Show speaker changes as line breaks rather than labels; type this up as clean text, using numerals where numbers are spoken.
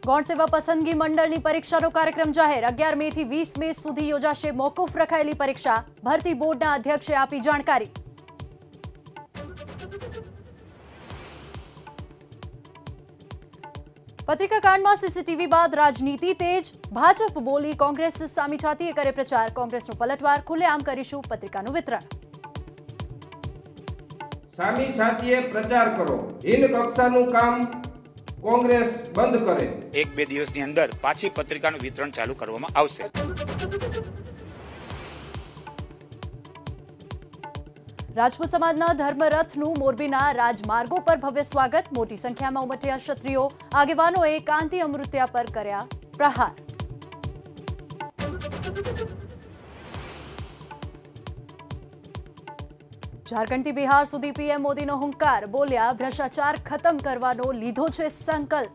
ગૌણ સેવા પસંદગી મંડળની પરીક્ષાનો કાર્યક્રમ જાહેર 11 મે થી 20 મે સુધી યોજાશે મોકૂફ રખાયેલી પરીક્ષા ભરતી બોર્ડના અધ્યક્ષે આપી જાણકારી। પત્રિકાકાંડમાં સીસીટીવી બાદ રાજનીતિ તેજ ભાજપ બોલી કોંગ્રેસ સામી છાતીએ કરે પ્રચાર કોંગ્રેસનો પલટવાર ખુલ્લેઆમ કરીશું પત્રિકાનું વિતરણ।
સામી છાતીએ પ્રચાર કરો હિન કક્ષાનું કામ कांग्रेस बंद करे।
एक बे दिवसनी अंदर पाछी पत्रिकानुं वितरण चालू करवामां आवशे।
राजपूत समाजना धर्मरथनुं मोरबीना राजमार्गो पर भव्य स्वागत मोटी संख्यामां उमट्या क्षत्रियो आगेवानोए कांति अमृत्या पर कर्या प्रहार। झारखंड बिहार सुधी पीएम मोदीनो हुंकार बोल्या भ्रष्टाचार खत्म करवानो लीधो छे संकल्प।